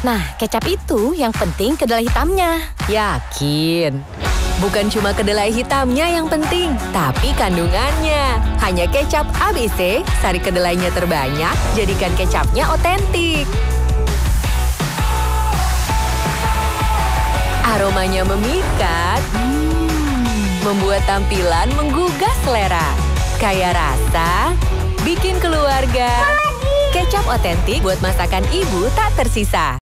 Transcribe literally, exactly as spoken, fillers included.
Nah, kecap itu yang penting kedelai hitamnya. Yakin? Bukan cuma kedelai hitamnya yang penting, tapi kandungannya. Hanya kecap A B C, sari kedelainya terbanyak, jadikan kecapnya otentik. Aromanya memikat, hmm, membuat tampilan menggugah selera. Kaya rasa, bikin keluarga. Kecap otentik buat masakan ibu tak tersisa.